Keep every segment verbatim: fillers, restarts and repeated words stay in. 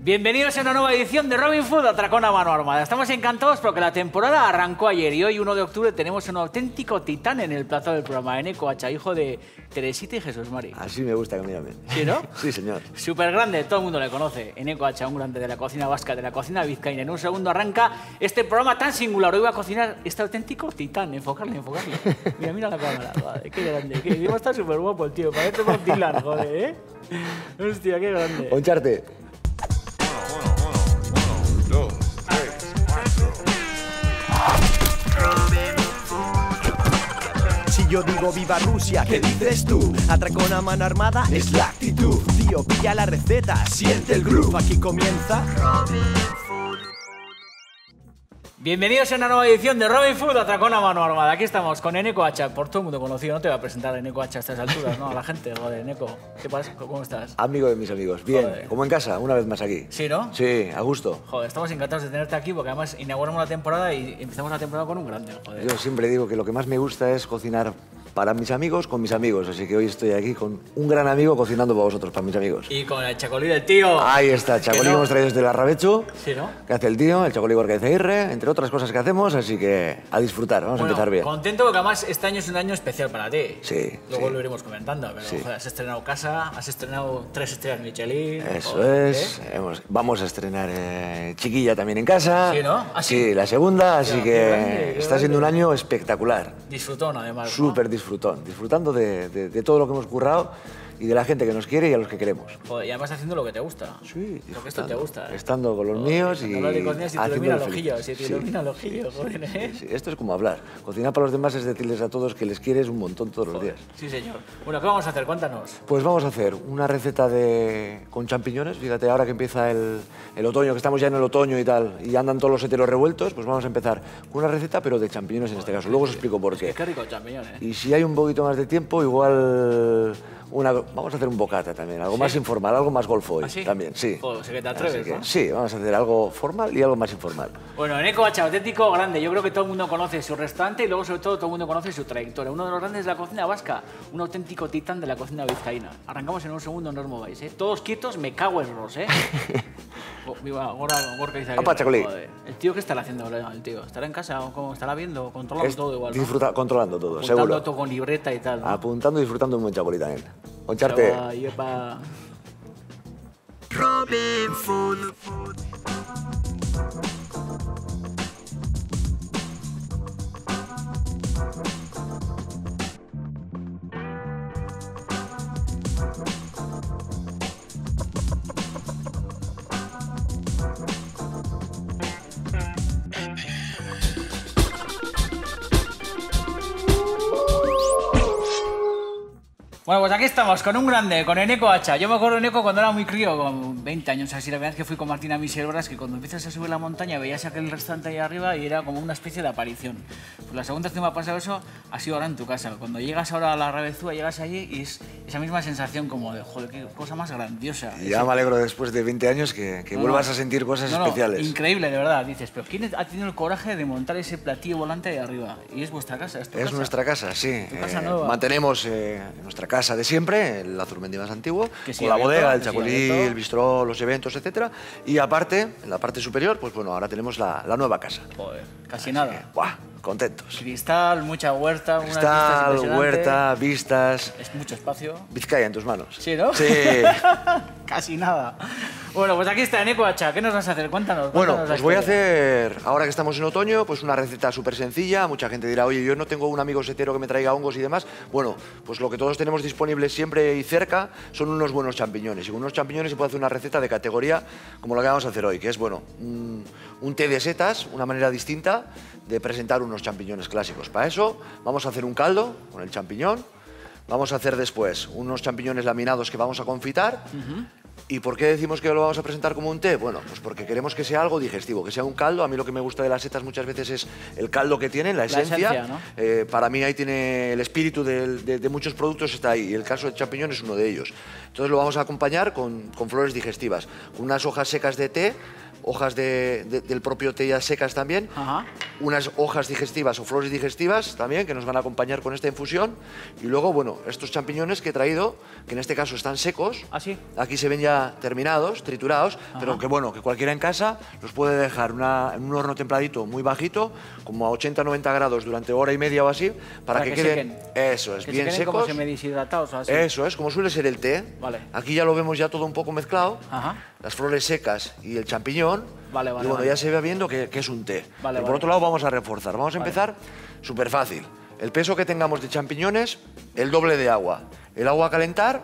Bienvenidos a una nueva edición de Robin Food, Atracón a Mano Armada. Estamos encantados porque la temporada arrancó ayer y hoy, uno de octubre, tenemos un auténtico titán en el plato del programa, Eneko Atxa, hijo de Teresita y Jesús Mari. Así me gusta que me llamen. ¿Sí, no? Sí, señor. Súper grande, todo el mundo le conoce. Eneko Atxa, un grande de la cocina vasca, de la cocina vizcaína. En un segundo arranca este programa tan singular. Hoy va a cocinar este auténtico titán. Enfocarle, enfocarle. Mira, mira la cámara. Vale, qué grande. Qué encima está súper guapo el tío. Parece Bob Dylan, joder, ¿eh? Hostia, qué grande. Poncharte. Si yo digo viva Rusia, ¿qué dices tú? Atracón a mano armada es la actitud. Tío, pilla la receta, siente el groove. Aquí comienza Robin Food. Bienvenidos a una nueva edición de Robin Food, Atracón a Mano Armada. Aquí estamos con Eneko Atxa, por todo el mundo conocido. No te voy a presentar a Eneko Atxa a estas alturas, ¿no? A la gente, joder, Eneko. ¿Qué pasa? ¿Cómo estás? Amigo de mis amigos. Bien, Joder. Como en casa, una vez más aquí. ¿Sí, no? Sí, a gusto. Joder, estamos encantados de tenerte aquí porque además inauguramos la temporada y empezamos la temporada con un grande, joder. Yo siempre digo que lo que más me gusta es cocinar para mis amigos con mis amigos. Así que hoy estoy aquí con un gran amigo cocinando para vosotros, para mis amigos. Y con el chacolí del tío. Ahí está, chacolí que no? hemos traído desde el Arrabecho. Sí, ¿no? Que hace el tío, el chacolí Gorka Izaguirre, entre otras cosas que hacemos. Así que a disfrutar, vamos Bueno, a empezar bien. Contento porque además este año es un año especial para ti. Sí, Luego sí. lo iremos comentando, pero Sí. joder, has estrenado casa, has estrenado tres estrellas Michelin. Eso joder, es. ¿eh? Hemos- vamos a estrenar eh, Chiquilla también en casa. Sí, ¿no? ¿Ah, sí? Sí, la segunda, así Ya, que qué grande, qué está siendo un grande. año espectacular. Disfrutón además, ¿no? Súper disfrutón, disfrutando de, de- de todo lo que hemos currado y de la gente que nos quiere y a los que queremos. Joder, y además haciendo lo que te gusta. Sí, Porque esto te disfrutando, gusta, ¿eh? estando con los Joder, míos y cuando hablas de cocina, si te haciéndolos iluminan los ojillos, felices. si te Sí. iluminan los ojillos, joder, ¿eh? Sí, esto es como hablar. Cocinar para los demás es decirles a todos que les quieres un montón todos los días. Sí, señor. Bueno, ¿qué vamos a hacer? Cuéntanos. Pues vamos a hacer una receta de con champiñones. Fíjate, ahora que empieza el, el otoño, que estamos ya en el otoño y tal, y andan todos los heteros revueltos, pues vamos a empezar con una receta, pero de champiñones en este caso. Luego os explico por qué. Qué rico el champiñón, ¿eh? Y si hay un poquito más de tiempo, igual una, vamos a hacer un bocata también, algo ¿Sí? más informal, algo más golfo hoy ¿Ah, sí? también, sí. Joder, sé que te Así atreves, que, ¿no? sí, vamos a hacer algo formal y algo más informal. Bueno, Eneko Atxa, auténtico grande. Yo creo que todo el mundo conoce su restaurante y luego, sobre todo, todo el mundo conoce su trayectoria. Uno de los grandes de la cocina vasca, un auténtico titán de la cocina vizcaína. Arrancamos en un segundo, no os mováis, ¿eh? Todos quietos, me cago en Ros, ¿eh? Oh, viva, Gorka Gorka Izaguirre. Apa, chacolí. Joder. El tío, ¿qué estará haciendo ahora, el tío? ¿Estará en casa o cómo? ¿Estará viendo? Controlando Es todo igual, ¿no? disfruta- controlando todo, Apuntando seguro. todo con libreta y tal, ¿no? Apuntando y disfrutando un buen chacolí también. Poncharte. Yepa, yepa. Robin Food. Bueno, pues aquí estamos, con un grande, con Eneko Atxa. Yo me acuerdo de Eneko cuando era muy crío, con veinte años así. La verdad es que fui con Martina Miselbras, que cuando empiezas a subir la montaña veías aquel restaurante ahí arriba y era como una especie de aparición. Pues la segunda vez que me ha pasado eso ha sido ahora en tu casa. Cuando llegas ahora a la Rabezúa, llegas allí y es esa misma sensación como de, joder, qué cosa más grandiosa. Y ya me alegro después de veinte años que, que No, vuelvas no. a sentir cosas No, no, especiales. increíble, de verdad. Dices, pero ¿quién ha tenido el coraje de montar ese platillo volante de arriba? Y es vuestra casa, es tu Es casa. nuestra casa, sí. Tu casa Eh, nueva. mantenemos eh, nuestra casa de siempre, el Azurmendi más antiguo, Que sigue con la abierto, bodega, el que sigue chacolí, abierto. el bistró, los eventos, etcétera. Y aparte, en la parte superior, pues bueno, ahora tenemos la, la nueva casa. Joder, casi nada. ¡Buah! Contentos. Cristal, mucha huerta, unas vistas Cristal, impresionantes. huerta, vistas. Es mucho espacio. Vizcaya en tus manos. Sí, ¿no? Sí. Casi nada. Bueno, pues aquí está Eneko Atxa. ¿Qué nos vas a hacer? Cuéntanos. Bueno, cuéntanos la pues voy a historia. hacer, ahora que estamos en otoño, pues una receta súper sencilla. Mucha gente dirá, oye, yo no tengo un amigo setero que me traiga hongos y demás. Bueno, pues lo que todos tenemos disponible siempre y cerca son unos buenos champiñones. Y con unos champiñones se puede hacer una receta de categoría como la que vamos a hacer hoy, que es, bueno, un, un té de setas, una manera distinta de presentar unos champiñones clásicos. Para eso vamos a hacer un caldo con el champiñón. Vamos a hacer después unos champiñones laminados que vamos a confitar. ¿Y por qué decimos que lo vamos a presentar como un té? Bueno, pues porque queremos que sea algo digestivo, que sea un caldo. A mí lo que me gusta de las setas muchas veces es el caldo que tienen, la esencia. esencia, ¿no? Eh, para mí ahí tiene el espíritu del- de, de muchos productos, está ahí. Y el caso del champiñón es uno de ellos. Entonces lo vamos a acompañar con, con flores digestivas, con unas hojas secas de té hojas de, de, del propio té ya secas también, Ajá. unas hojas digestivas o flores digestivas también que nos van a acompañar con esta infusión y luego, bueno, estos champiñones que he traído, que en este caso están secos, ¿Ah, sí? aquí se ven ya terminados, triturados, Ajá. pero que bueno, que cualquiera en casa los puede dejar una, en un horno templadito muy bajito, como a ochenta a noventa grados durante hora y media o así, para, Para que, que queden, sequen. eso es, Que bien se queden secos. como semideshidratados o así. Eso es, como suele ser el té. Vale. Aquí ya lo vemos ya todo un poco mezclado. Ajá. Las flores secas y el champiñón. Vale, vale, Y bueno, vale. ya se va viendo que, que es un té. Vale, Pero por vale. otro lado vamos a reforzar. Vamos a Vale. empezar súper fácil. El peso que tengamos de champiñones, el doble de agua. El agua a calentar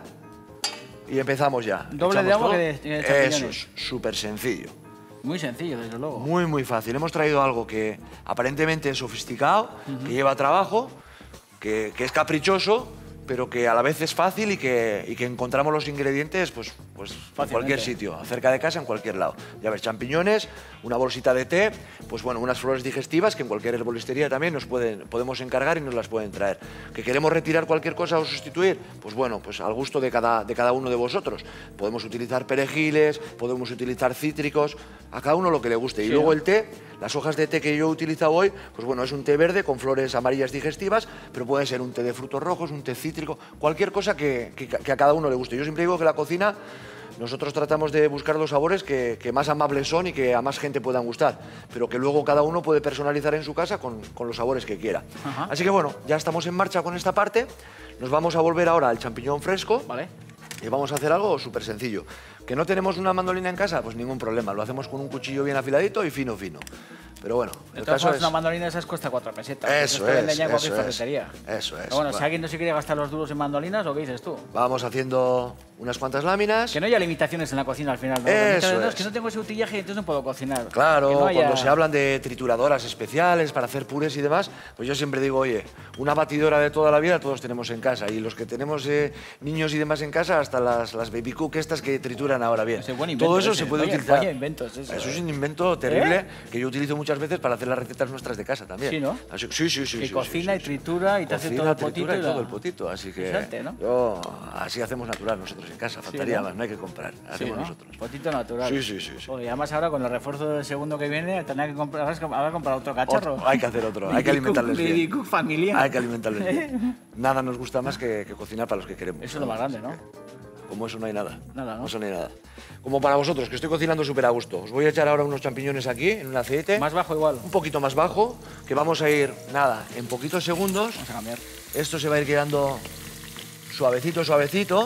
y empezamos ya. Doble de Echamos agua todo. que de- de champiñones. Eso es, súper sencillo. Muy sencillo, desde luego. Muy, muy fácil. Hemos traído algo que aparentemente es sofisticado, que lleva trabajo, que, que es caprichoso, pero que a la vez es fácil y que, y que encontramos los ingredientes pues, pues en Fácilmente. cualquier sitio, cerca de casa, en cualquier lado. Ya ves, champiñones, una bolsita de té, pues bueno, unas flores digestivas que en cualquier herbolistería también nos pueden, podemos encargar y nos las pueden traer. ¿Que queremos retirar cualquier cosa o sustituir? Pues bueno, pues al gusto de cada, de cada uno de vosotros. Podemos utilizar perejiles, podemos utilizar cítricos, a cada uno lo que le guste. Y Sí, luego ¿no? el té, las hojas de té que yo he utilizado hoy, pues bueno, es un té verde con flores amarillas digestivas, pero puede ser un té de frutos rojos, un té cítrico, cualquier cosa que, que- que a cada uno le guste. Yo siempre digo que la cocina, nosotros tratamos de buscar los sabores que, que más amables son y que a más gente puedan gustar, pero que luego cada uno puede personalizar en su casa con, con los sabores que quiera. Ajá. Así que bueno, ya estamos en marcha con esta parte. Nos vamos a volver ahora al champiñón fresco. Vale. Y vamos a hacer algo súper sencillo. ¿Que no tenemos una mandolina en casa? Pues ningún problema. Lo hacemos con un cuchillo bien afiladito y fino, fino. Pero bueno, De el todas caso formas, es... una mandolina de esas cuesta cuatro pesetas. Eso Esto venden es, ya en cualquier eso es. ferretería. Eso es. Pero bueno, si Bueno. alguien no se quiere gastar los duros en mandolinas, ¿o qué dices tú? Vamos haciendo unas cuantas láminas. Que no haya limitaciones en la cocina al final, ¿no? Eso Muchas veces, "No, es. es que no tengo ese utillaje y entonces no puedo cocinar. Claro, Que no haya- cuando se hablan de trituradoras especiales para hacer purés y demás, pues yo siempre digo, oye, una batidora de toda la vida todos tenemos en casa. Y los que tenemos eh, niños y demás en casa, hasta las, las baby cook estas que trituran ahora bien. Ese buen invento Todo eso ese. se puede Vaya- utilizar. vaya inventos ese, Eso es eh. un invento terrible ¿Eh? que yo utilizo muchas veces para hacer las recetas nuestras de casa también. Sí, ¿no? Así- sí, sí, sí. Que sí, cocina sí, y sí. tritura y te hace Cocina, todo el potito tritura y y la- todo el potito. Así que Interesante, ¿no? yo, así hacemos natural nosotros en casa. Faltaría ¿no? más, no hay que comprar. Sí, Hacemos ¿no? nosotros. Potito natural. Sí, sí, sí, sí. Joder, y además ahora con el refuerzo del segundo que viene, tendrá que comprar, habrás que- habrá que comprar otro cacharro. Otro, hay que hacer otro, hay que alimentarles bien. Baby cook familiar. Hay que alimentarles bien. Nada nos gusta más que, que cocinar para los que queremos. Eso es lo más grande, ¿no? Como eso no hay nada. Nada, ¿no? Como eso no hay nada. Como para vosotros, que estoy cocinando súper a gusto. Os voy a echar ahora unos champiñones aquí, en un aceite. Más bajo igual. Un poquito más bajo, que vamos a ir, nada, en poquitos segundos. Vamos a cambiar. Esto se va a ir quedando suavecito, suavecito.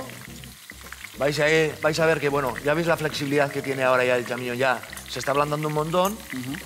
Vais a, ir- vais a ver que, bueno, ya veis la flexibilidad que tiene ahora ya el champiñón, ya se está ablandando un montón.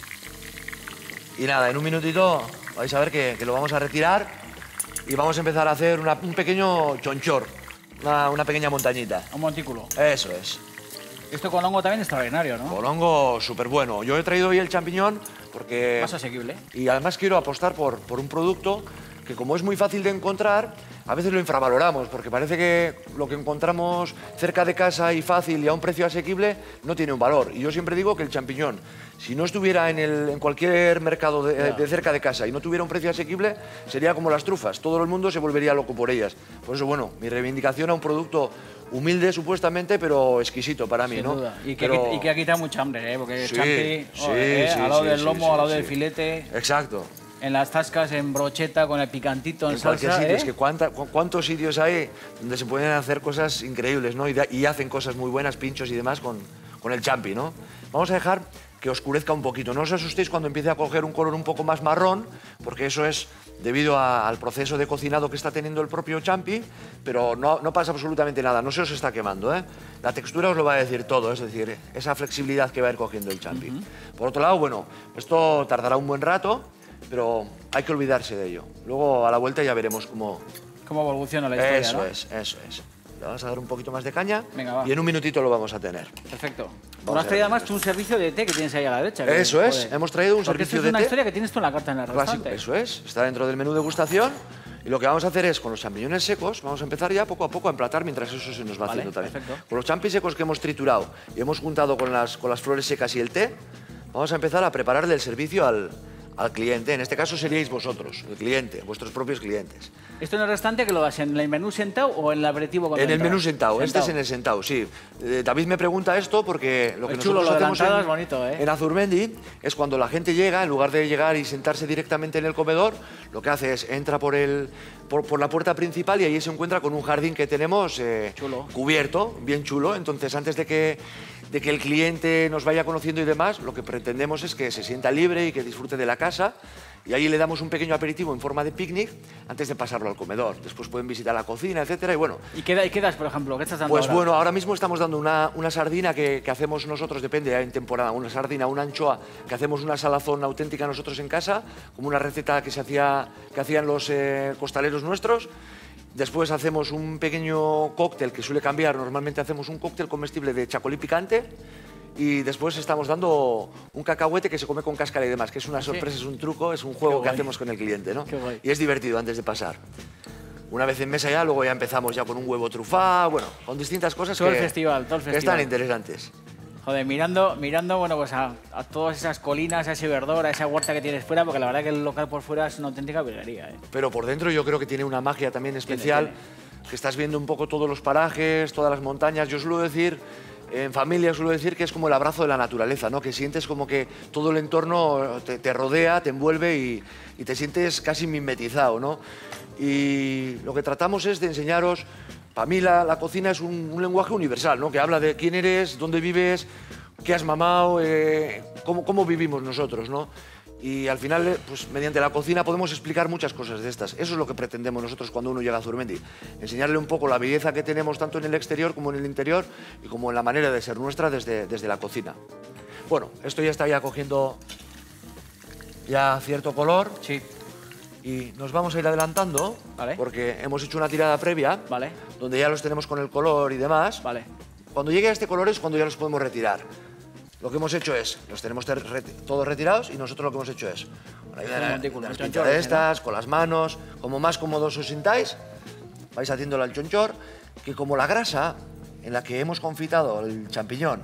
Y nada, en un minutito vais a ver que, que lo vamos a retirar y vamos a empezar a hacer una- un pequeño chonchor, una, una pequeña montañita. Un montículo. Eso es. Esto con hongo también extraordinario, ¿no? Bolongo súper bueno. Yo he traído hoy el champiñón porque... Más asequible. Y además quiero apostar por, por un producto que, como es muy fácil de encontrar, a veces lo infravaloramos, porque parece que lo que encontramos cerca de casa y fácil y a un precio asequible no tiene un valor. Y yo siempre digo que el champiñón, si no estuviera en, el- en cualquier mercado de, Ya. de cerca de casa y no tuviera un precio asequible, sería como las trufas. Todo el mundo se volvería loco por ellas. Por eso, bueno, mi reivindicación a un producto humilde supuestamente, pero exquisito para mí, Sin ¿no? duda. Y que, Pero- y que ha quitado mucha hambre, ¿eh? Porque Sí, champi, sí, joder, ¿eh? sí, al lado sí, del sí, lomo, sí, al lado sí. del filete, Exacto. en las tascas, en brocheta, con el picantito, en, En cualquier salsa, sitio, ¿eh? es que cuánta- cu- cuántos sitios hay donde se pueden hacer cosas increíbles, ¿no? Y, da- y hacen cosas muy buenas, pinchos y demás con, con el champi, ¿no? Vamos a dejar que oscurezca un poquito. No os asustéis cuando empiece a coger un color un poco más marrón, porque eso es debido a- al proceso de cocinado que está teniendo el propio champi, pero no, no pasa absolutamente nada, no se os está quemando, ¿eh? La textura os lo va a decir todo, es decir, esa flexibilidad que va a ir cogiendo el champi. Por otro lado, bueno, esto tardará un buen rato, pero hay que olvidarse de ello. Luego a la vuelta ya veremos cómo... Cómo evoluciona la historia, Eso ¿no? es, eso es. Le vamos a dar un poquito más de caña Venga, va. y en un minutito lo vamos a tener. Perfecto. Vamos Bueno, has a traído ver. además tú un servicio de té que tienes ahí a la derecha. que- Eso es, joder. hemos traído un Porque servicio esto de es una té. historia que tienes tú en la carta en el Clásico, restaurante. eso es. Está dentro del menú degustación. Y lo que vamos a hacer es, con los champiñones secos, vamos a empezar ya poco a poco a emplatar mientras eso se nos va Vale, haciendo también. perfecto. Con los champis secos que hemos triturado y hemos juntado con las, con las flores secas y el té, vamos a empezar a prepararle el servicio al, al cliente. En este caso seríais vosotros, el cliente, vuestros propios clientes. ¿Esto en el restaurante que lo das en el menú sentado o en el aperitivo? En el menú sentado, este es en el sentado, sí. Eh, David me pregunta esto porque lo que es chulo, nosotros lo hacemos en, es bonito, ¿eh? en Azurmendi es cuando la gente llega, en lugar de llegar y sentarse directamente en el comedor, lo que hace es entra por, el, por, por la puerta principal y ahí se encuentra con un jardín que tenemos eh, cubierto, bien chulo. Entonces, antes de que, de que el cliente nos vaya conociendo y demás, lo que pretendemos es que se sienta libre y que disfrute de la casa. Y ahí le damos un pequeño aperitivo en forma de picnic antes de pasarlo al comedor. Después pueden visitar la cocina, etcétera. Y bueno. ¿Y qué, y qué das, por ejemplo? ¿Qué estás dando Pues ahora? bueno, ahora mismo estamos dando una, una sardina que, que hacemos nosotros, depende en temporada, una sardina, una anchoa, que hacemos una salazón auténtica nosotros en casa, como una receta que se hacía, que hacían los eh, costaleros nuestros. Después hacemos un pequeño cóctel que suele cambiar. Normalmente hacemos un cóctel comestible de chacolí picante. Y después estamos dando un cacahuete que se come con cáscara y demás, que es una sorpresa, es un truco, es un juego que hacemos con el cliente, ¿no? Qué guay. Y es divertido antes de pasar. Una vez en mesa ya, luego ya empezamos ya con un huevo trufado, bueno, con distintas cosas todo que, el festival, todo el que festival. están interesantes. Joder, mirando, mirando bueno, pues a, a todas esas colinas, a ese verdor, a esa huerta que tienes fuera, porque la verdad que el local por fuera es una auténtica virguería, ¿eh? Pero por dentro yo creo que tiene una magia también especial, Tiene, tiene. que estás viendo un poco todos los parajes, todas las montañas. Yo suelo decir, en familia suelo decir que es como el abrazo de la naturaleza, ¿no? Que sientes como que todo el entorno te, te rodea, te envuelve y, y te sientes casi mimetizado, ¿no? Y lo que tratamos es de enseñaros, para mí la, la cocina es un, un lenguaje universal, ¿no? Que habla de quién eres, dónde vives, qué has mamado, eh, cómo, cómo vivimos nosotros, ¿no? Y al final, pues mediante la cocina podemos explicar muchas cosas de estas. Eso es lo que pretendemos nosotros cuando uno llega a Azurmendi. Enseñarle un poco la belleza que tenemos tanto en el exterior como en el interior y como en la manera de ser nuestra desde, desde la cocina. Bueno, esto ya está ya cogiendo ya cierto color. Sí. Y nos vamos a ir adelantando, Vale. porque hemos hecho una tirada previa, Vale. donde ya los tenemos con el color y demás. Vale. Cuando llegue a este color es cuando ya los podemos retirar. Lo que hemos hecho es, los tenemos ter- reti- todos retirados y nosotros lo que hemos hecho es, una Es un montículo, unas el pinchas chonchor de ese, ¿no? estas, con las manos, como más cómodos os sintáis, vais haciéndolo al chonchor, que como la grasa en la que hemos confitado el champiñón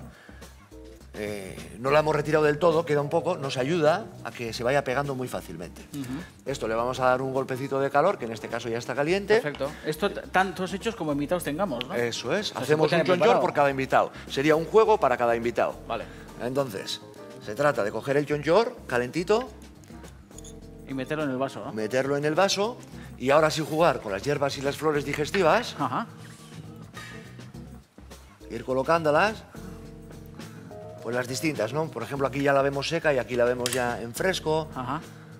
eh, no la hemos retirado del todo, queda un poco, nos ayuda a que se vaya pegando muy fácilmente. Esto le vamos a dar un golpecito de calor, que en este caso ya está caliente. Perfecto. Esto t- tantos hechos como invitados tengamos, ¿no? Eso es, sea, se hacemos puede un tener chonchor preparado. por cada invitado. Sería un juego para cada invitado. Vale. Entonces, se trata de coger el chonchor calentito, Y meterlo en el vaso, ¿no? meterlo en el vaso y ahora sí jugar con las hierbas y las flores digestivas, Ajá. ir colocándolas, pues las distintas, ¿no? Por ejemplo, aquí ya la vemos seca y aquí la vemos ya en fresco. Ajá.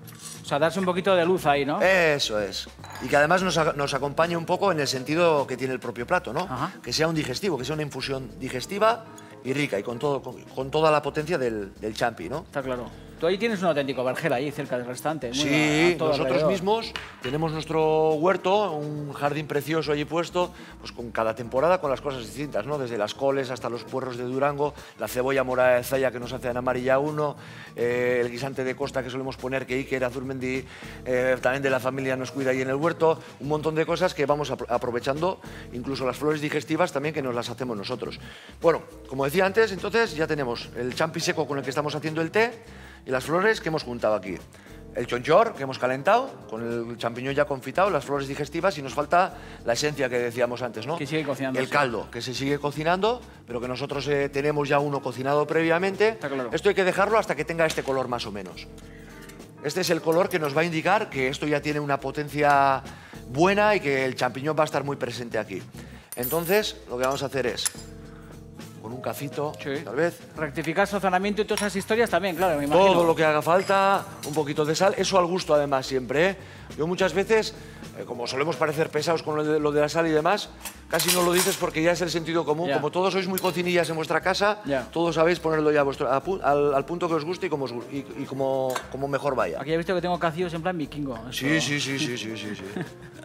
O sea, darse un poquito de luz ahí, ¿no? Eso es. Y que además nos, a- nos acompañe un poco en el sentido que tiene el propio plato, ¿no? Ajá. Que sea un digestivo, que sea una infusión digestiva y rica y con, todo, con, con toda la potencia del, del champi, ¿no? Está claro. Tú ahí tienes un auténtico vergel ahí cerca del restaurante. muy Sí, a- a todo nosotros alrededor. mismos tenemos nuestro huerto, un jardín precioso allí puesto, pues con cada temporada con las cosas distintas, ¿no? Desde las coles hasta los puerros de Durango, la cebolla morada de Zaya que nos hace en amarilla uno, eh, el guisante de costa que solemos poner, que Iker Azurmendi eh, también de la familia nos cuida ahí en el huerto, un montón de cosas que vamos apro- aprovechando, incluso las flores digestivas también que nos las hacemos nosotros. Bueno, como decía antes, entonces ya tenemos el champi seco con el que estamos haciendo el té, y las flores que hemos juntado aquí. El chonchor que hemos calentado, con el champiñón ya confitado, las flores digestivas y nos falta la esencia que decíamos antes, ¿no? Que sigue cocinando, El sí. caldo, que se sigue cocinando, pero que nosotros eh, tenemos ya uno cocinado previamente. Está claro. Esto hay que dejarlo hasta que tenga este color más o menos. Este es el color que nos va a indicar que esto ya tiene una potencia buena y que el champiñón va a estar muy presente aquí. Entonces, lo que vamos a hacer es, con un cacito, Sí. tal vez, Rectificar sazonamiento y todas esas historias también, claro, me imagino. todo lo que haga falta, un poquito de sal, eso al gusto además siempre, ¿eh? Yo muchas veces, eh, como solemos parecer pesados con lo de, lo de la sal y demás, casi no lo dices porque ya es el sentido común. Ya. Como todos sois muy cocinillas en vuestra casa, Ya. todos sabéis ponerlo ya a vuestro, a pu- al, al punto que os guste y como, os gu- y, y como, como mejor vaya. Aquí he visto que tengo cacillos en plan vikingo. Esto- Sí, sí, sí, sí, sí, sí, sí.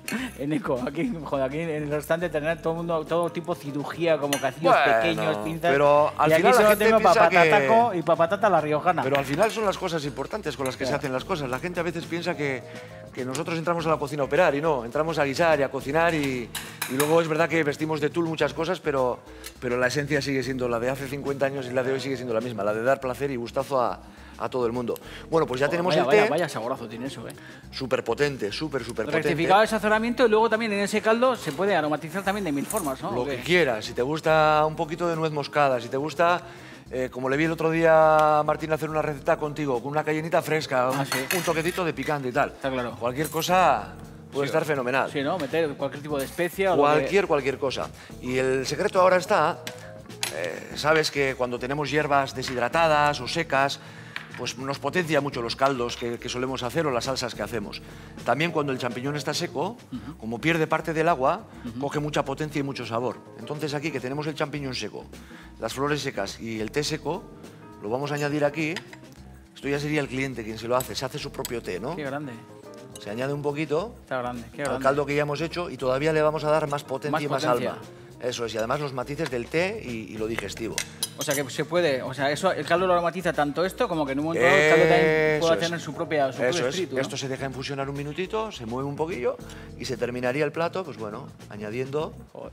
En eco, aquí, joder, aquí en el restaurante tener todo el mundo, todo tipo de cirugía, como cacillos Bueno, pequeños, pinzas. pero al y aquí final la solo gente tengo piensa para que- patataco y para patata la riojana. Pero al final son las cosas importantes con las que se Ya. hacen las cosas. La gente a veces piensa que, que nosotros entramos a la cocina a operar y no, entramos a guisar y a cocinar y, y luego es verdad que vestimos de tul muchas cosas, pero, pero la esencia sigue siendo la de hace cincuenta años y la de hoy sigue siendo la misma, la de dar placer y gustazo a, a todo el mundo. Bueno, pues ya Oh, tenemos vaya, el vaya, té. Vaya saborazo tiene eso, ¿eh? Súper potente, súper, súper potente. Rectificado el sazonamiento y luego también en ese caldo se puede aromatizar también de mil formas, ¿no? Lo ¿O qué? que quieras. Si te gusta un poquito de nuez moscada, si te gusta, eh, como le vi el otro día a Martín hacer una receta contigo, con una cayenita fresca, un, Ah, sí. un toquecito de picante y tal. Está claro. Cualquier cosa puede Sí, estar fenomenal. Sí, ¿no? Meter cualquier tipo de especia o lo que- Cualquier, cualquier cosa. Y el secreto ahora está, eh, sabes que cuando tenemos hierbas deshidratadas o secas, pues nos potencia mucho los caldos que, que solemos hacer o las salsas que hacemos. También cuando el champiñón está seco, uh-huh. como pierde parte del agua, uh-huh. coge mucha potencia y mucho sabor. Entonces aquí que tenemos el champiñón seco, las flores secas y el té seco, lo vamos a añadir aquí. Esto ya sería el cliente quien se lo hace, se hace su propio té, ¿no? Qué grande. Se añade un poquito Está grande, qué al grande. caldo que ya hemos hecho y todavía le vamos a dar más potencia Más y más potencia. alma. Eso es, y además los matices del té y, y lo digestivo. O sea que se puede, o sea, eso, el caldo lo aromatiza tanto esto como que en un momento dado el caldo también pueda Eso es. tener su propia su propio Eso es. espíritu, ¿no? Esto se deja infusionar un minutito, se mueve un poquillo y se terminaría el plato, pues bueno, añadiendo Joder.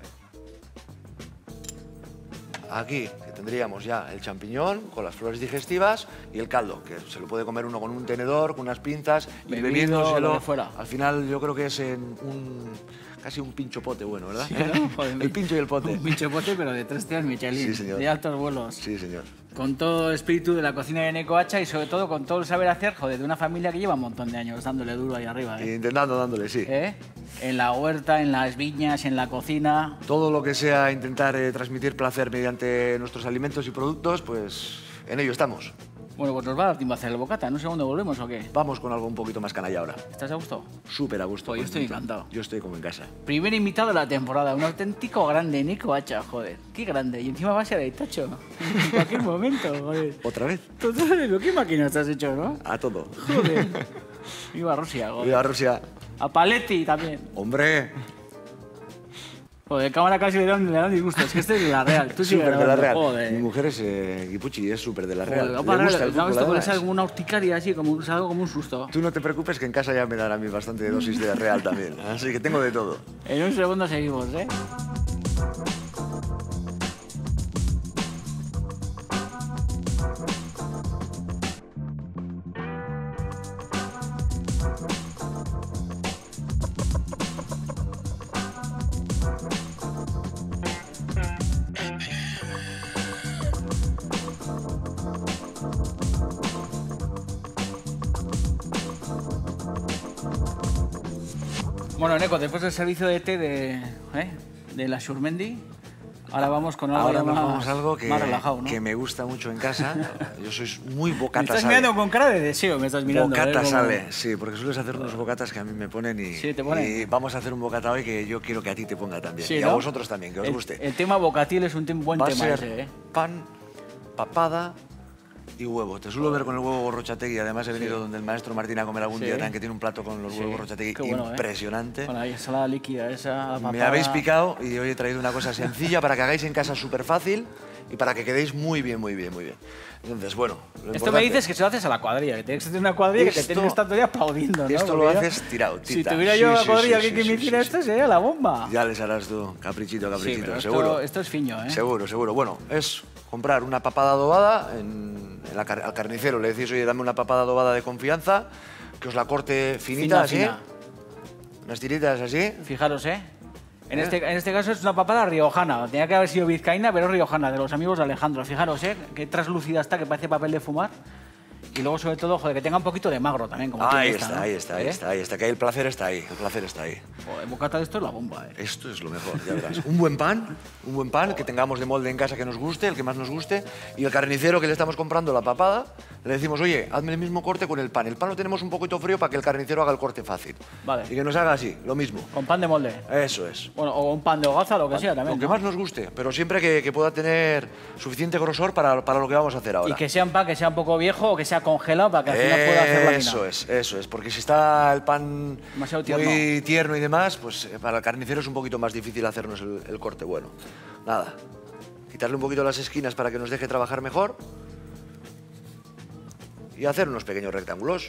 aquí, que tendríamos ya el champiñón con las flores digestivas y el caldo, que se lo puede comer uno con un tenedor, con unas pinzas, y Bebido, bebiéndoselo. lo que fuera. Al final yo creo que es en un, casi un pincho pote bueno, ¿verdad? Sí, ¿no? Joder, el pincho y el pote. Un pincho pote, pero de tres estrellas Michelin, Sí, señor. de altos vuelos. Sí, señor. Con todo el espíritu de la cocina de Eneco Hacha y sobre todo con todo el saber hacer, joder, de una familia que lleva un montón de años dándole duro ahí arriba, ¿eh? Intentando, dándole, sí. ¿Eh? En la huerta, en las viñas, en la cocina. Todo lo que sea intentar eh, transmitir placer mediante nuestros alimentos y productos, pues en ello estamos. Bueno, pues nos va a dar tiempo a hacer el bocata. ¿En un segundo volvemos o qué? Vamos con algo un poquito más canalla ahora. ¿Estás a gusto? Súper a gusto. Pues yo estoy Juanito. encantado. Yo estoy como en casa. Primer invitado de la temporada, un auténtico grande, Eneco Hacha, joder. Qué grande. Y encima va a ser de tacho. En cualquier momento, joder. ¿Otra vez? Total, pero qué máquinas has hecho, ¿no? A todo. Joder. Viva Rusia, joder. Viva Rusia. A Paletti también. Hombre. Joder, cámara casi le dan, le dan disgusto. Es que este es de la Real. Tú sí Súper de la Real. Joder. Mi mujer es eh, Guipuchi, es súper de la Real. Joder, Le va a parar, gusta el ¿no? fútbol, Esto puede además. ser como una urticaria así, como un, algo como un susto. Tú no te preocupes que en casa ya me dan a mí bastante dosis de Real también. Así que tengo de todo. En un segundo seguimos, ¿eh? Bueno, Eneco, después del servicio de té de, ¿eh? de la Surmendi, ahora vamos con algo Ahora ya nos más, vamos a algo que, más relajado, ¿no? que me gusta mucho en casa. Yo soy muy Me bocata estás sale. mirando con cara de deseo, me estás mirando. Bocata ¿eh? Como- sale, sí, porque sueles hacer unos bocatas que a mí me ponen y, Sí, te ponen. y vamos a hacer un bocata hoy que yo quiero que a ti te ponga también. Sí, y ¿no? a vosotros también, que os el, guste. El tema bocatil es un tem- buen Va a tema ser ese, ¿eh? pan, papada y huevo. Te suelo ver con el huevo gorrochategui. Además he venido donde el maestro Martín a comer algún Sí. día también que tiene un plato con los Sí, huevos gorrochategui qué bueno, ¿eh? impresionante. Con la ensalada líquida esa, la Me papada. habéis picado y hoy he traído una cosa sencilla para que hagáis en casa súper fácil y para que quedéis muy bien, muy bien, muy bien. Entonces, bueno, lo Esto me importante- dices que se lo haces a la cuadrilla, que tienes que tener una cuadrilla que te Esto- tienen que estar todavía aplaudiendo, ¿no? esto Porque lo yo- haces tirado, Si tita. tuviera Sí, yo la sí, cuadrilla sí, que, que sí, me sí, hiciera sí, esto, sería la bomba. Ya les harás tú, caprichito, Sí, caprichito, pero esto, seguro. esto es fiño, ¿eh? Seguro, seguro. Bueno, es comprar una papada adobada en, en la car- al carnicero. Le decís, oye, dame una papada adobada de confianza, que os la corte finita, Fina, así. fina. Unas tiritas así. Fijaros, ¿eh? En, ¿Eh? este, en este caso es una papada riojana. Tenía que haber sido vizcaína, pero es riojana, de los amigos de Alejandro. Fijaros, ¿eh? Qué translúcida está, que parece papel de fumar. Y luego, sobre todo, joder, que tenga un poquito de magro también, como Ahí tiene está, esta, ¿no? ahí está, ahí ¿Eh? está, ahí está. Que ahí el placer está ahí, el placer está ahí. Joder, bocata de esto es la bomba, ¿eh? Esto es lo mejor, ya verás. Un buen pan, un buen pan que tengamos de molde en casa que nos guste, el que más nos guste. Y el carnicero que le estamos comprando la papada, le decimos, oye, hazme el mismo corte con el pan. El pan lo tenemos un poquito frío para que el carnicero haga el corte fácil. Vale. Y que nos haga así, lo mismo. Con pan de molde. Eso es. Bueno, o un pan de hogaza, lo que sea también. Lo que ¿no? más nos guste, pero siempre que, que pueda tener suficiente grosor para, para lo que vamos a hacer ahora. Y que sea un pan que sea un poco viejo o que sea congelado para que al final pueda hacer la mina. Eso es, eso es. Porque si está el pan Demasiado tierno. muy tierno y demás, pues eh, para el carnicero es un poquito más difícil hacernos el, el corte bueno. Nada, quitarle un poquito las esquinas para que nos deje trabajar mejor y hacer unos pequeños rectángulos.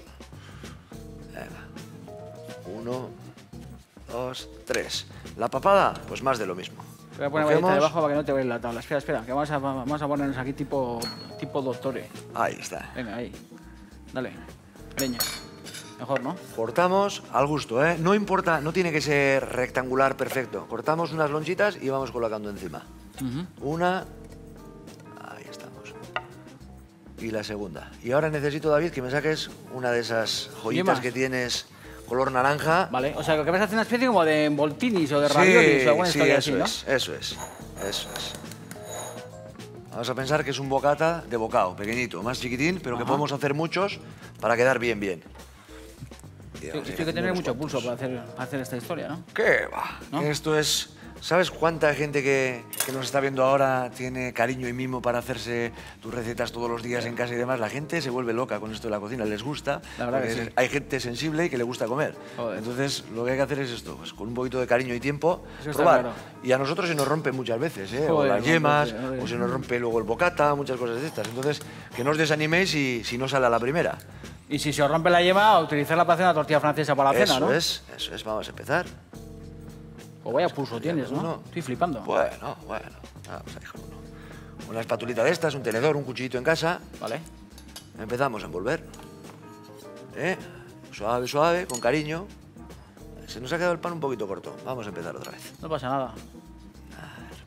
Venga. Uno, dos, tres. La papada, pues más de lo mismo. Voy a poner varita Cogemos- debajo para que no te veas la tabla. Espera, espera, que vamos a, vamos a ponernos aquí tipo, tipo doctores. Ahí está. Venga, ahí. Dale. Leña. Mejor, ¿no? Cortamos al gusto, ¿eh? No importa, no tiene que ser rectangular perfecto. Cortamos unas lonchitas y vamos colocando encima. Uh-huh. Una. Ahí estamos. Y la segunda. Y ahora necesito, David, que me saques una de esas joyitas que tienes color naranja. Vale, o sea, lo que vas a hacer una especie como de envoltinis o de raviolis sí, o alguna sí, historia eso así, ¿no? Es, eso es, eso es. Vamos a pensar que es un bocata de bocado, pequeñito, más chiquitín, pero Ajá. que podemos hacer muchos para quedar bien, bien. Sí, esto hay que tener mucho cuantos. pulso para hacer, para hacer esta historia, ¿no? ¿Qué va? ¿No? Esto es... ¿Sabes cuánta gente que, que nos está viendo ahora tiene cariño y mimo para hacerse tus recetas todos los días en casa y demás? La gente se vuelve loca con esto de la cocina, les gusta. La verdad que sí. Hay gente sensible y que le gusta comer. Joder. Entonces, lo que hay que hacer es esto, pues con un poquito de cariño y tiempo, Eso probar. Claro. Y a nosotros se nos rompe muchas veces, ¿eh? Joder, o las yemas, joder. o se nos rompe luego el bocata, muchas cosas de estas. Entonces, que no os desaniméis si, si no sale a la primera. Y si se os rompe la yema, utilizarla para hacer una tortilla francesa para la eso cena, ¿no? Eso es, eso es. Vamos a empezar. Pues vaya pulso tienes, ¿no? Uno. Estoy flipando. Bueno, bueno. Vamos a dejar uno. Una espatulita de estas, un tenedor, un cuchillito en casa. Vale. Empezamos a envolver. ¿Eh? Suave, suave, con cariño. Se nos ha quedado el pan un poquito corto. Vamos a empezar otra vez. No pasa nada. A ver.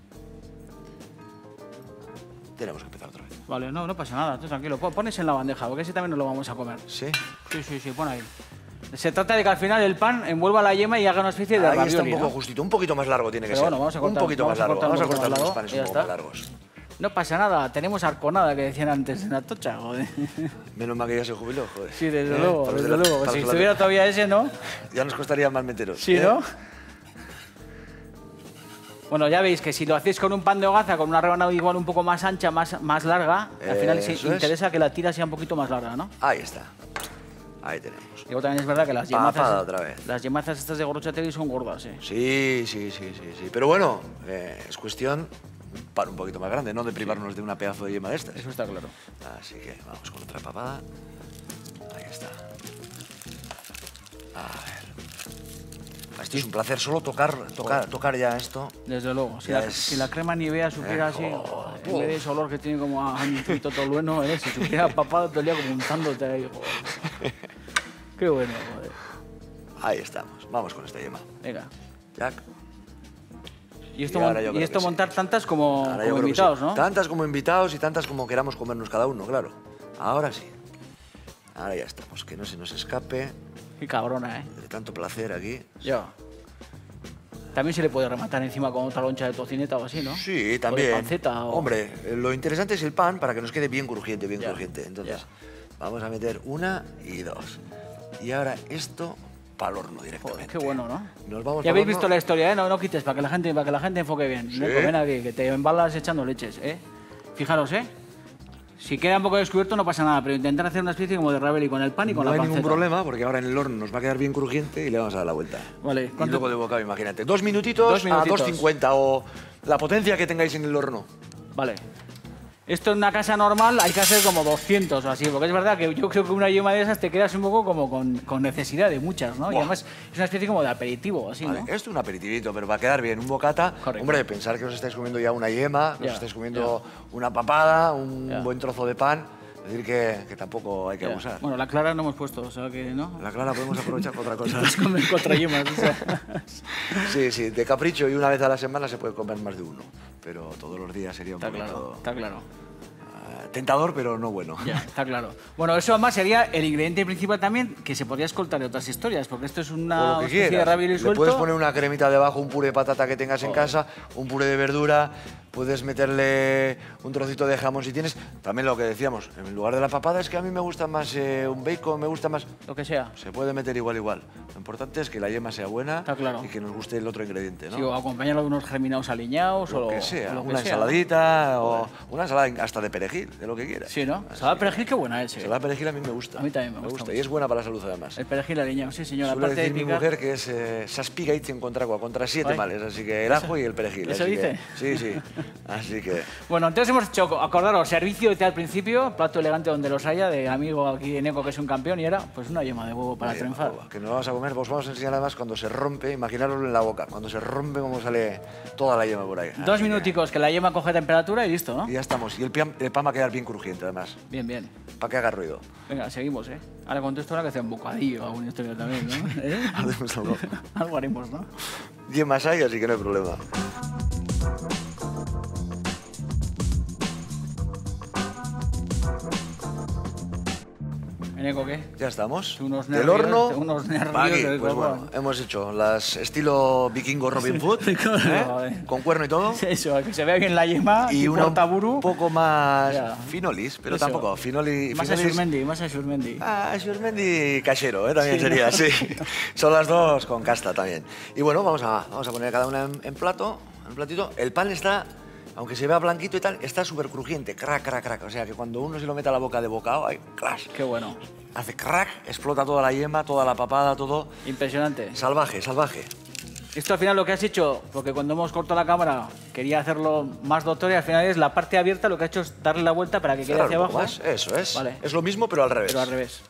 Tenemos que empezar otra vez. Vale, no, no pasa nada. Tú tranquilo. Pones en la bandeja, porque ese también nos lo vamos a comer. ¿Sí? Sí, sí, sí, pon ahí. Se trata de que al final el pan envuelva la yema y haga una especie de Ahí ravioli, está un poco ¿no? justito, un poquito más largo tiene que Pero ser. Bueno, vamos a cortar, un poquito vamos más largo. A vamos a cortar lado, los panes un poco más largos. No pasa nada, tenemos arconada que decían antes en Atocha, joder. Menos mal que ya se jubiló, joder. Sí, desde ¿Eh? luego, para desde la, luego. Si estuviera todavía ese, ¿no? Ya nos costaría más meteros. Sí, ¿eh? ¿no? Bueno, ya veis que si lo hacéis con un pan de hogaza, con una rebanada igual un poco más ancha, más, más larga, al final sí interesa es. que la tira sea un poquito más larga, ¿no? Ahí está. Ahí tenemos. Y luego también es verdad que las yemazas, otra vez. las yemazas estas de Gorrotxategi son gordas, ¿eh? Sí, sí, sí, sí, sí. Pero bueno, eh, es cuestión para un poquito más grande, no de privarnos sí. de una pedazo de yema de estas. Eso está claro. Así que vamos con otra papada. Ahí está. A ver. Esto es un placer, solo tocar, tocar, tocar ya esto. Desde luego. Si, la, es... si la crema Nivea supiera así, oh, en vez de ese olor que tiene como a antrito tolueno, ¿eh? Si supiera papado todo el día como untándote ahí, joder. Qué bueno, joder. Ahí estamos. Vamos con esta yema. Venga. Jack. Y esto, y mon y esto montar sí. tantas como, como invitados, sí. ¿no? Tantas como invitados y tantas como queramos comernos cada uno, claro. Ahora sí. Ahora ya estamos. Que no se nos escape. Qué cabrona, ¿eh? De tanto placer aquí. Yo. También se le puede rematar encima con otra loncha de tocineta o así, ¿no? Sí, también. O de panceta o... Hombre, lo interesante es el pan para que nos quede bien crujiente, bien ya. crujiente. Entonces, ya. vamos a meter una y dos. Y ahora esto para el horno directamente. Joder, qué bueno, ¿no? Nos vamos ya habéis visto la historia, ¿eh? No, no quites, para que la gente, para que la gente enfoque bien. ¿Sí? No ven aquí, que te embalas echando leches, ¿eh? Fijaros, ¿eh? Si queda un poco descubierto no pasa nada, pero intentar hacer una especie como de ravioli con el pan y con no la panceta. No hay ningún problema, porque ahora en el horno nos va a quedar bien crujiente y le vamos a dar la vuelta. Vale. Y luego de bocado, imagínate. Dos minutitos, Dos minutitos. a dos cincuenta o la potencia que tengáis en el horno. Vale. Esto en una casa normal hay que hacer como doscientos o así, porque es verdad que yo creo que una yema de esas te quedas un poco como con, con necesidad de muchas, ¿no? Buah. Y además es una especie como de aperitivo, así, vale. ¿no? Esto es un aperitivito, pero va a quedar bien. Un bocata, Correcto. Hombre, pensar que os estáis comiendo ya una yema, que ya, os estáis comiendo ya. una papada, un ya. buen trozo de pan. Es decir, que, que tampoco hay que ya. abusar. Bueno, la clara no hemos puesto, o sea que no. La clara podemos aprovechar para otra cosa. Puedes comer cuatro yemas, o sea. Sí, sí, de capricho y una vez a la semana se puede comer más de uno. Pero todos los días sería un está poquito... Claro, está claro. Tentador, pero no bueno. Ya, está claro. Bueno, eso además sería el ingrediente principal también, que se podría escoltar de otras historias, porque esto es una especie quieras. de ravioli suelto. Le puedes poner una cremita debajo, un puré de patata que tengas oh. en casa, un puré de verdura, puedes meterle un trocito de jamón si tienes. También lo que decíamos, en lugar de la papada es que a mí me gusta más eh, un bacon, me gusta más... Lo que sea. Se puede meter igual, igual. Lo importante es que la yema sea buena está claro. y que nos guste el otro ingrediente, ¿no? Sí, o acompañarlo de unos germinados aliñados lo o que sea, lo que una sea. ensaladita o una ensalada hasta de perejil, de lo que quieras. Sí, ¿no? Ensalada de perejil, qué buena es. Ensalada de perejil a mí me gusta. A mí también me, me gusta. gusta. Y es buena para la salud además. El perejil aliñado, sí, señora. Suele Aparte decir de mi picar... mujer que es eh, saspiga y contra contra siete Ay. males, así que el ajo y el perejil. ¿Eso así dice? Que, sí, sí. Así que... Bueno, entonces hemos hecho, acordaros, servicio al principio, plato elegante donde los haya, de amigo aquí Eneco que es un campeón, y era pues una yema de huevo para Vaya, triunfar. huevo, que nos vamos a comer, pues vamos a enseñar además cuando se rompe, imaginaroslo en la boca, cuando se rompe cómo sale toda la yema por ahí. Dos Así minuticos, que... que la yema coge temperatura y listo, ¿no? Y ya estamos. Y el pan, el pan va a quedar bien crujiente además, Bien, bien. para que haga ruido. Venga, seguimos, ¿eh? Ahora contesto ahora que sea un bocadillo o alguna historia también, ¿no? ¿Eh? Hacemos algo. Algo haremos, ¿no? Yemas hay, así que no hay problema. Eneco, ¿qué? Ya estamos. Unos Del nervios, horno. unos nervios pa' aquí. del Pues copón. bueno, hemos hecho las estilo vikingo Robin Hood, ¿eh? Con cuerno y todo. Eso, que se vea bien la yema Y y una portaburu. un poco más Ya. finolis, pero Eso. tampoco. Finoli, Más a finolis- Surmendi, más a Surmendi. Ah, Surmendi cachero, ¿eh? También Sí. sería, sí. Son las dos con casta también. Y bueno, vamos a, vamos a poner cada una en, en plato, en platito. El pan está, aunque se vea blanquito y tal, está súper crujiente, crack, crack, crack. O sea que cuando uno se lo mete a la boca de bocado, ¡ay, clash! Qué bueno. Hace crack, explota toda la yema, toda la papada, todo. Impresionante. Salvaje, salvaje. Esto al final lo que has hecho, porque cuando hemos cortado la cámara quería hacerlo más doctor y al final es la parte abierta, lo que ha hecho es darle la vuelta para que quede Cerrar hacia un poco abajo. más, eso es. Vale. Es lo mismo, pero al revés. Pero al revés.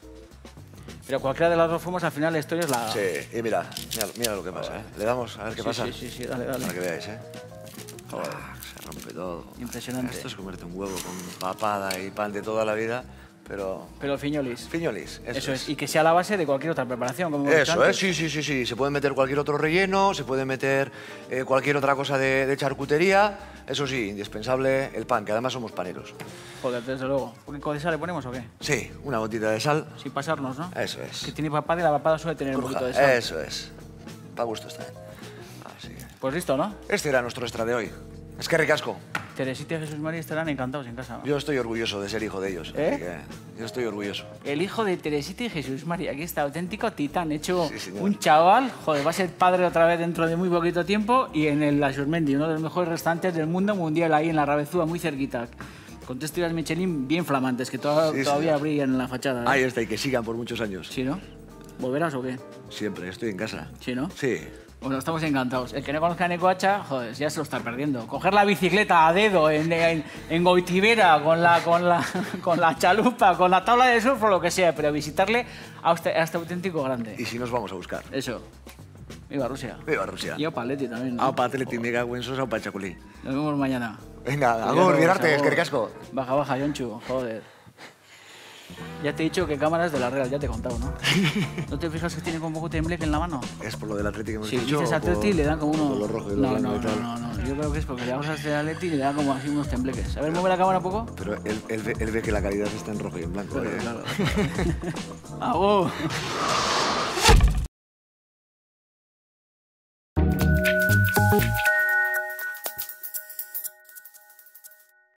Pero cualquiera de las dos formas, al final la historia es la... Sí, y mira, mira, mira lo que pasa, ¿eh? Le damos a ver qué Sí, pasa. sí, sí, sí, dale, dale. Para que veáis, ¿eh? Joder, se rompe todo. Impresionante. Esto es comerte un huevo con papada y pan de toda la vida, pero... Pero fiñolis. Fiñolis, eso, Eso es. Y que sea la base de cualquier otra preparación, como hemos dicho Eso es, antes. sí, sí, sí, sí. Se puede meter cualquier otro relleno, se puede meter eh, cualquier otra cosa de, de charcutería. Eso sí, indispensable el pan, que además somos paneros. Joder, desde luego. ¿Un poco de sal le ponemos o qué? Sí, una gotita de sal. Sin pasarnos, ¿no? Eso es. Que tiene papada y la papada suele tener un Cruja, poquito de sal. eso es. Pa' gusto está bien. Así que... Pues listo, ¿no? Este era nuestro extra de hoy. Es que ricasco. Teresita y Jesús María estarán encantados en casa. Yo estoy orgulloso de ser hijo de ellos. ¿Eh? Así que yo estoy orgulloso. El hijo de Teresita y Jesús María, aquí está, auténtico titán, hecho Sí, señor. un chaval, joder, va a ser padre otra vez dentro de muy poquito tiempo y en el La Surmendi, uno de los mejores restaurantes del mundo mundial, ahí en la Rabezúa, muy cerquita. Con tres estrellas Michelin bien flamantes, que to- Sí, todavía señor. brillan en la fachada. ¿eh? Ahí está, y que sigan por muchos años. ¿Sí, no? ¿Volverás o qué? Siempre, estoy en casa. ¿Sí, no? Sí. Bueno, estamos encantados. El que no conozca a Necoacha, joder, ya se lo está perdiendo. Coger la bicicleta a dedo en, en, en Goitivera, con la, con, la, con la chalupa, con la tabla de surf o lo que sea, pero visitarle a este, a este auténtico grande. Y si nos vamos a buscar. Eso. Viva Rusia. Viva Rusia. Y opa, Leti también. ¿no? Aupa, atleti, mega buensos, aupa, chaculí. Nos vemos mañana. Venga, agur, mirarte, es que ricasco. Baja, baja, Yonchu, joder. Ya te he dicho que cámaras de la Real, ya te he contado, ¿no? ¿No te fijas que tiene como un poco de tembleque en la mano? Es por lo del Atleti que hemos Si dicho. dices o Atleti por- le dan como por unos... lo rojo y lo no, blanco no, y tal. no, no, no, yo creo que es porque le damos al Atleti y le dan como así unos tembleques. A ver, mueve la cámara un poco. Pero él, él ve, él ve que la calidad está en rojo y en blanco. Claro, ¿eh? claro. ¡Agur!